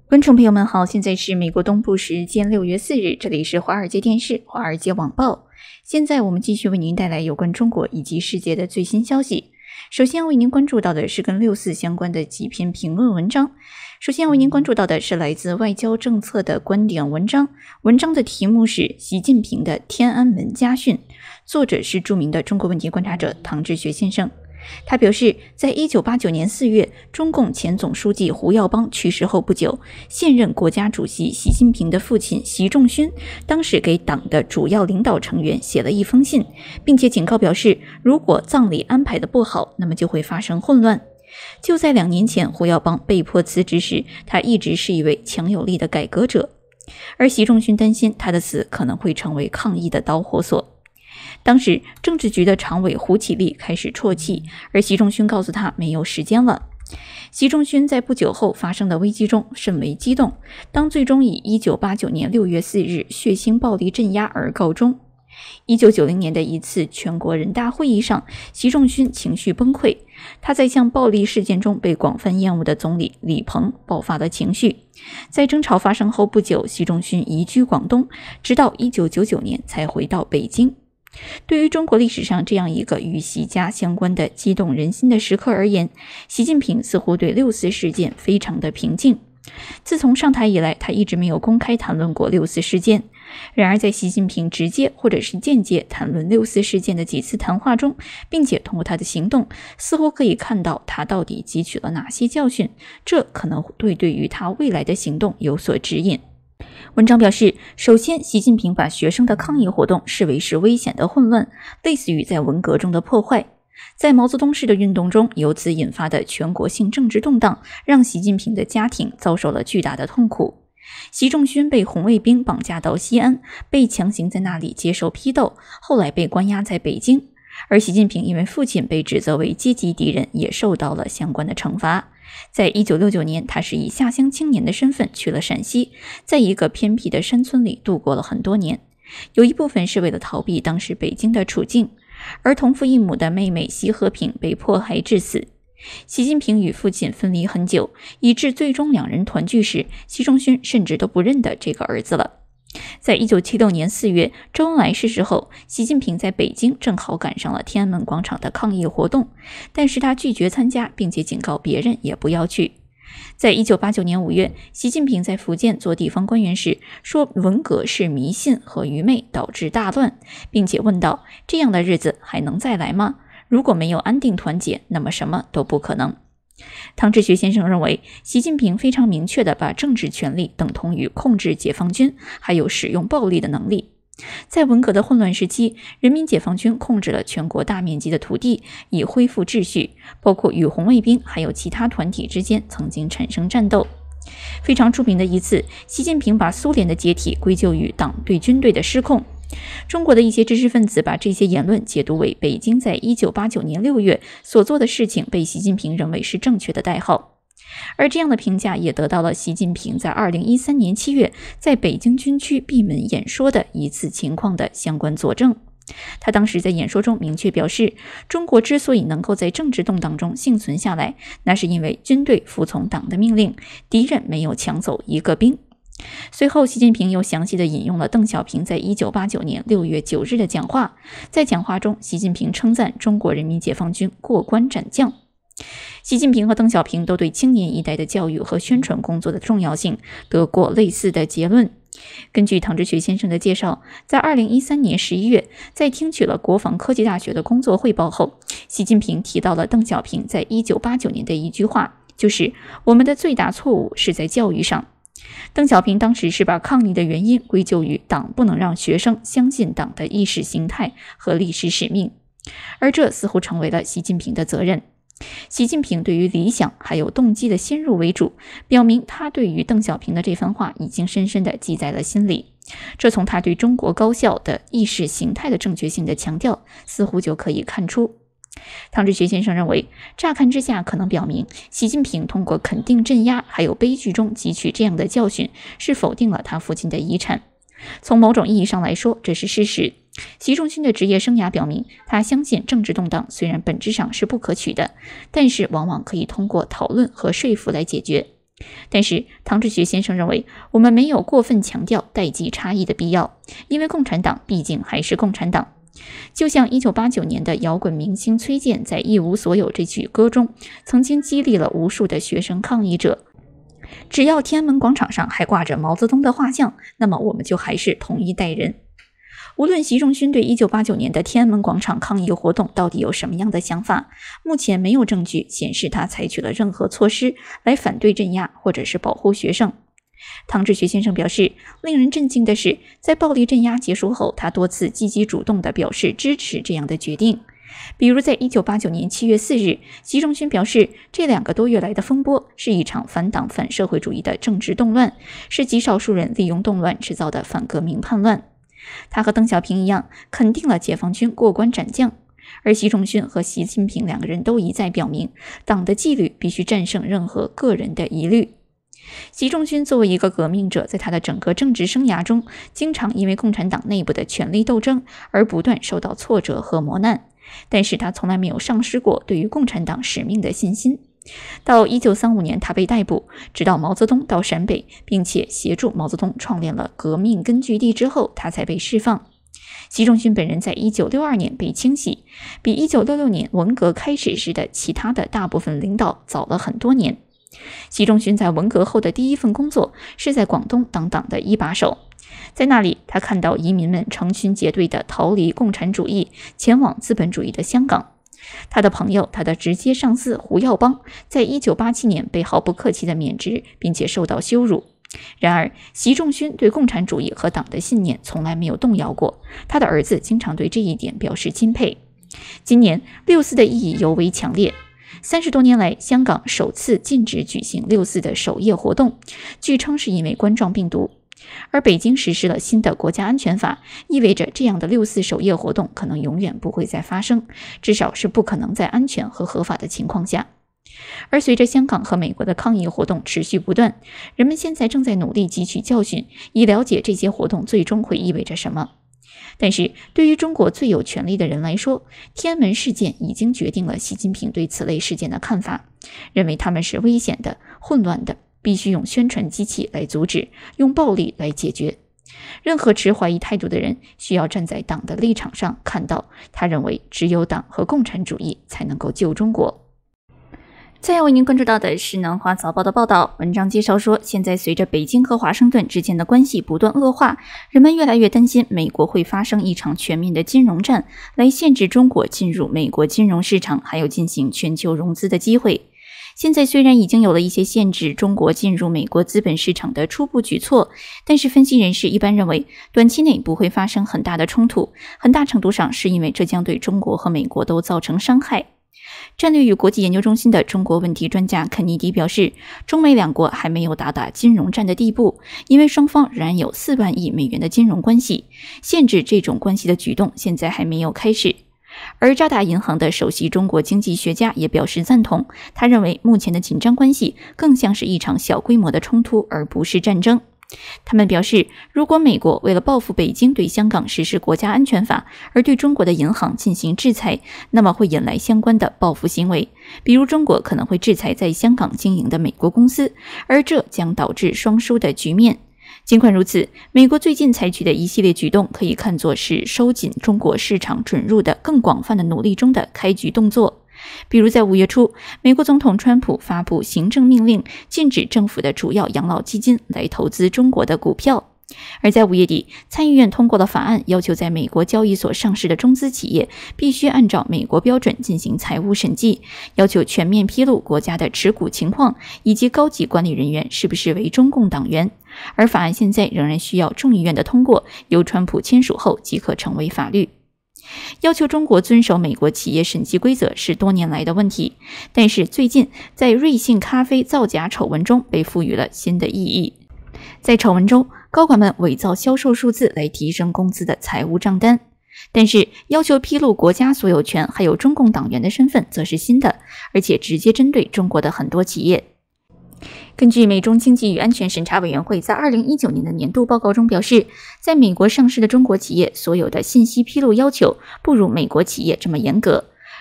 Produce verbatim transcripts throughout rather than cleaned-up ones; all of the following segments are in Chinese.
观众朋友们好，现在是美国东部时间六月四日，这里是华尔街电视、华尔街网报。现在我们继续为您带来有关中国以及世界的最新消息。首先要为您关注到的是跟六四相关的几篇评论文章。首先要为您关注到的是来自外交政策的观点文章，文章的题目是习近平的天安门家训，作者是著名的中国问题观察者唐志学先生。他表示，在一九八九年四月，中共前总书记胡耀邦去世后不久，现任国家主席习近平的父亲习仲勋当时给党的主要领导成员写了一封信，并且警告表示，如果葬礼安排的不好，那么就会发生混乱。就在两年前，胡耀邦被迫辞职时，他一直是一位强有力的改革者，而习仲勋担心他的死可能会成为抗议的导火索。当时政治局的常委胡启立开始啜泣，而习仲勋告诉他没有时间了。习仲勋在不久后发生的危机中甚为激动，当最终以一九八九年六月四日血腥暴力镇压而告终。一九九零年的一次全国人大会议上，习仲勋情绪崩溃，他在向暴力事件中被广泛厌恶的总理李鹏爆发了情绪。在争吵发生后不久，习仲勋移居广东，直到一九九九年才回到北京。对于中国历史上这样一个与习家相关的激动人心的时刻而言，习近平似乎对六四事件非常的平静。自从上台以来，他一直没有公开谈论过六四事件。然而在习近平直接或者是间接谈论六四事件的几次谈话中，并且通过他的行动，似乎可以看到他到底汲取了哪些教训，这可能会对于他未来的行动有所指引。文章表示，首先，习近平把学生的抗议活动视为是危险的混乱，类似于在文革中的破坏。在毛泽东式的运动中，由此引发的全国性政治动荡，让习近平的家庭遭受了巨大的痛苦。习仲勋被红卫兵绑架到西安，被强行在那里接受批斗，后来被关押在北京。而习近平因为父亲被指责为阶级敌人，也受到了相关的惩罚。在一九六九年，他是以下乡青年的身份去了陕西，在一个偏僻的山村里度过了很多年，有一部分是为了逃避当时北京的处境。而同父异母的妹妹习和平被迫害致死。习近平与父亲分离很久，以致最终两人团聚时，习仲勋甚至都不认得这个儿子了。在一九七六年四月，周恩来逝世后，习近平在北京正好赶上了天安门广场的抗议活动，但是他拒绝参加，并且警告别人也不要去。在一九八九年五月，习近平在福建做地方官员时说，文革是迷信和愚昧导致大乱，并且问道，这样的日子还能再来吗？如果没有安定团结，那么什么都不可能。唐志学先生认为，习近平非常明确地把政治权力等同于控制解放军，还有使用暴力的能力。在文革的混乱时期，人民解放军控制了全国大面积的土地，以恢复秩序，包括与红卫兵还有其他团体之间曾经产生战斗。非常著名的一次，习近平把苏联的解体归咎于党对军队的失控。中国的一些知识分子把这些言论解读为北京在一九八九年六月所做的事情被习近平认为是正确的代号。而这样的评价也得到了习近平在二零一三年七月在北京军区闭门演说的一次情况的相关佐证。他当时在演说中明确表示，中国之所以能够在政治动荡中幸存下来，那是因为军队服从党的命令，敌人没有抢走一个兵。随后，习近平又详细地引用了邓小平在一九八九年六月九日的讲话。在讲话中，习近平称赞中国人民解放军过关斩将。习近平和邓小平都对青年一代的教育和宣传工作的重要性得过类似的结论。根据唐志学先生的介绍，在二零一三年十一月，在听取了国防科技大学的工作汇报后，习近平提到了邓小平在一九八九年的一句话，就是我们的最大错误是在教育上。邓小平当时是把抗议的原因归咎于党不能让学生相信党的意识形态和历史使命，而这似乎成为了习近平的责任。习近平对于理想还有动机的先入为主，表明他对于邓小平的这番话已经深深地记在了心里。这从他对中国高校的意识形态的正确性的强调似乎就可以看出。唐志学先生认为，乍看之下可能表明习近平通过肯定镇压还有悲剧中汲取这样的教训，是否定了他父亲的遗产。从某种意义上来说，这是事实。习仲勋的职业生涯表明，他相信政治动荡虽然本质上是不可取的，但是往往可以通过讨论和说服来解决。 但是唐志学先生认为，我们没有过分强调代际差异的必要，因为共产党毕竟还是共产党。就像一九八九年的摇滚明星崔健在《一无所有》这曲歌中曾经激励了无数的学生抗议者，只要天安门广场上还挂着毛泽东的画像，那么我们就还是同一代人。无论习仲勋对一九八九年的天安门广场抗议活动到底有什么样的想法，目前没有证据显示他采取了任何措施来反对镇压或者是保护学生。唐志学先生表示，令人震惊的是，在暴力镇压结束后，他多次积极主动地表示支持这样的决定。比如在一九八九年七月四日，习仲勋表示，这两个多月来的风波是一场反党反社会主义的政治动乱，是极少数人利用动乱制造的反革命叛乱。他和邓小平一样，肯定了解放军过关斩将，而习仲勋和习近平两个人都一再表明，党的纪律必须战胜任何个人的疑虑。习仲勋作为一个革命者，在他的整个政治生涯中，经常因为共产党内部的权力斗争而不断受到挫折和磨难，但是他从来没有丧失过对于共产党使命的信心。到一九三五年他被逮捕，直到毛泽东到陕北并且协助毛泽东创建了革命根据地之后，他才被释放。习仲勋本人在一九六二年被清洗，比一九六六年文革开始时的其他的大部分领导早了很多年。习仲勋在文革后的第一份工作是在广东当党的一把手，在那里他看到移民们成群结队地逃离共产主义，前往资本主义的香港。他的朋友，他的直接上司胡耀邦，在一九八七年被毫不客气地免职，并且受到羞辱。然而，习仲勋对共产主义和党的信念从来没有动摇过，他的儿子经常对这一点表示钦佩。今年六四的意义尤为强烈。三十多年来，香港首次禁止举行六四的守夜活动，据称是因为冠状病毒。而北京实施了新的国家安全法，意味着这样的六四守夜活动可能永远不会再发生，至少是不可能在安全和合法的情况下。而随着香港和美国的抗议活动持续不断，人们现在正在努力汲取教训，以了解这些活动最终会意味着什么。但是对于中国最有权力的人来说，天安门事件已经决定了习近平对此类事件的看法，认为他们是危险的、混乱的，必须用宣传机器来阻止，用暴力来解决。任何持怀疑态度的人需要站在党的立场上看到，他认为只有党和共产主义才能够救中国。再要为您关注到的是南华早报的报道，文章介绍说，现在随着北京和华盛顿之间的关系不断恶化，人们越来越担心美国会发生一场全面的金融战，来限制中国进入美国金融市场，还有进行全球融资的机会。现在虽然已经有了一些限制中国进入美国资本市场的初步举措，但是分析人士一般认为，短期内不会发生很大的冲突，很大程度上是因为这将对中国和美国都造成伤害。战略与国际研究中心的中国问题专家肯尼迪表示，中美两国还没有达到金融战的地步，因为双方仍然有四万亿美元的金融关系，限制这种关系的举动现在还没有开始。而渣打银行的首席中国经济学家也表示赞同，他认为目前的紧张关系更像是一场小规模的冲突，而不是战争。他们表示，如果美国为了报复北京对香港实施国家安全法而对中国的银行进行制裁，那么会引来相关的报复行为，比如中国可能会制裁在香港经营的美国公司，而这将导致双输的局面。尽管如此，美国最近采取的一系列举动可以看作是收紧中国市场准入的更广泛的努力中的开局动作。比如在五月初，美国总统川普发布行政命令，禁止政府的主要养老基金来投资中国的股票。而在五月底，参议院通过了法案，要求在美国交易所上市的中资企业必须按照美国标准进行财务审计，要求全面披露国家的持股情况，以及高级管理人员是不是为中共党员。而法案现在仍然需要众议院的通过，由川普签署后即可成为法律。要求中国遵守美国企业审计规则是多年来的问题，但是最近在瑞幸咖啡造假丑闻中被赋予了新的意义。在丑闻中，高管们伪造销售数字来提升公司的财务账单，但是要求披露国家所有权还有中共党员的身份则是新的，而且直接针对中国的很多企业。根据美中经济与安全审查委员会在二零一九年的年度报告中表示，在美国上市的中国企业所有的信息披露要求不如美国企业这么严格，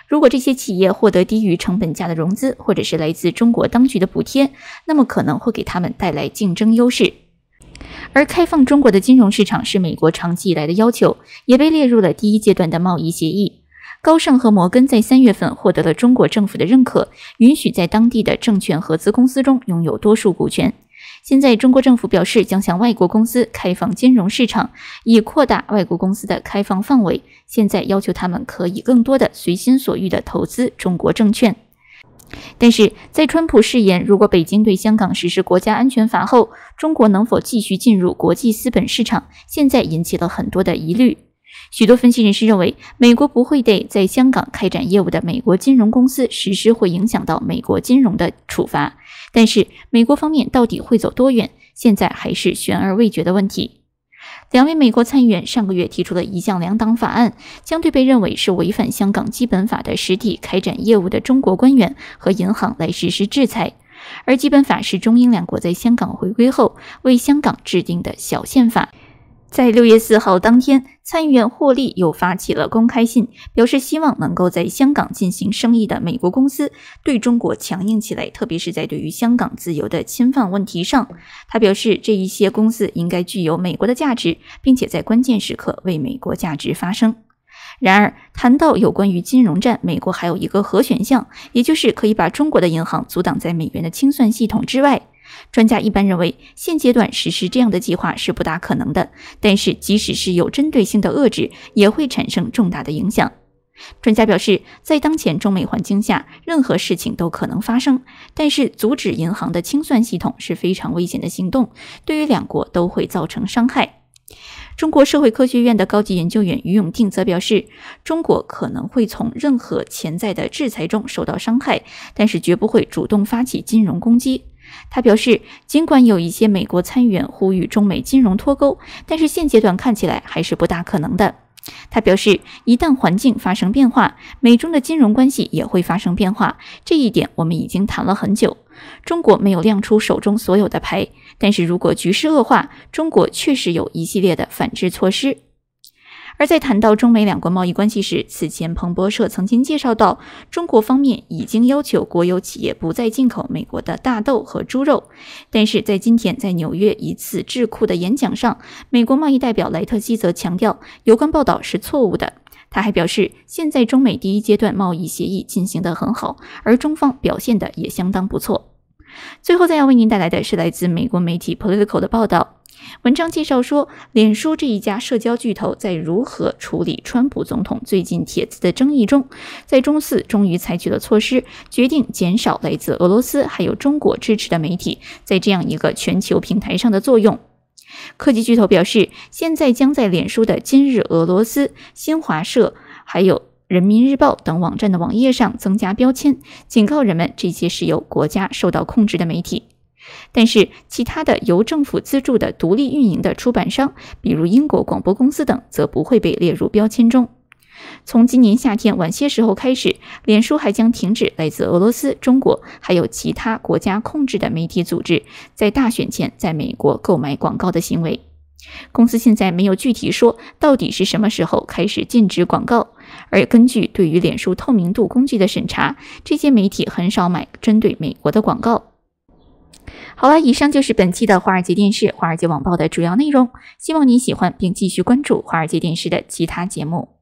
如果这些企业获得低于成本价的融资，或者是来自中国当局的补贴，那么可能会给他们带来竞争优势。而开放中国的金融市场是美国长期以来的要求，也被列入了第一阶段的贸易协议。高盛和摩根在三月份获得了中国政府的认可，允许在当地的证券合资公司中拥有多数股权。现在中国政府表示将向外国公司开放金融市场，以扩大外国公司的开放范围，现在要求他们可以更多的随心所欲的投资中国证券。但是在川普誓言如果北京对香港实施国家安全法后，中国能否继续进入国际资本市场，现在引起了很多的疑虑。许多分析人士认为，美国不会对在香港开展业务的美国金融公司实施会影响到美国金融的处罚，但是美国方面到底会走多远，现在还是悬而未决的问题。两位美国参议员上个月提出了一项两党法案，将对被认为是违反香港基本法的实体开展业务的中国官员和银行来实施制裁。而基本法是中英两国在香港回归后为香港制定的小宪法。在六月四号当天，参议员霍利又发起了公开信，表示希望能够在香港进行生意的美国公司对中国强硬起来，特别是在对于香港自由的侵犯问题上。他表示，这一些公司应该具有美国的价值，并且在关键时刻为美国价值发声。然而，谈到有关于金融战，美国还有一个核选项，也就是可以把中国的银行阻挡在美元的清算系统之外。专家一般认为，现阶段实施这样的计划是不大可能的，但是即使是有针对性的遏制，也会产生重大的影响。专家表示，在当前中美环境下，任何事情都可能发生，但是阻止银行的清算系统是非常危险的行动，对于两国都会造成伤害。中国社会科学院的高级研究员于永定则表示，中国可能会从任何潜在的制裁中受到伤害，但是绝不会主动发起金融攻击。他表示，尽管有一些美国参议员呼吁中美金融脱钩，但是现阶段看起来还是不大可能的。他表示，一旦环境发生变化，美中的金融关系也会发生变化，这一点我们已经谈了很久。中国没有亮出手中所有的牌，但是如果局势恶化，中国确实有一系列的反制措施。而在谈到中美两国贸易关系时，此前彭博社曾经介绍到，中国方面已经要求国有企业不再进口美国的大豆和猪肉。但是在今天在纽约一次智库的演讲上，美国贸易代表莱特希则强调，有关报道是错误的。他还表示，现在中美第一阶段贸易协议进行得很好，而中方表现得也相当不错。最后再要为您带来的是来自美国媒体 Politico 的报道。文章介绍说，脸书这一家社交巨头在如何处理川普总统最近帖子的争议中，在周四终于采取了措施，决定减少来自俄罗斯还有中国支持的媒体在这样一个全球平台上的作用。科技巨头表示，现在将在脸书的今日俄罗斯、新华社还有人民日报等网站的网页上增加标签，警告人们这些是由国家受到控制的媒体。但是其他的由政府资助的独立运营的出版商，比如英国广播公司等，则不会被列入标签中。从今年夏天晚些时候开始，脸书还将停止来自俄罗斯、中国还有其他国家控制的媒体组织在大选前在美国购买广告的行为。公司现在没有具体说到底是什么时候开始禁止广告，而根据对于脸书透明度工具的审查，这些媒体很少买针对美国的广告。好了，以上就是本期的华尔街电视、华尔街网报的主要内容，希望您喜欢并继续关注华尔街电视的其他节目。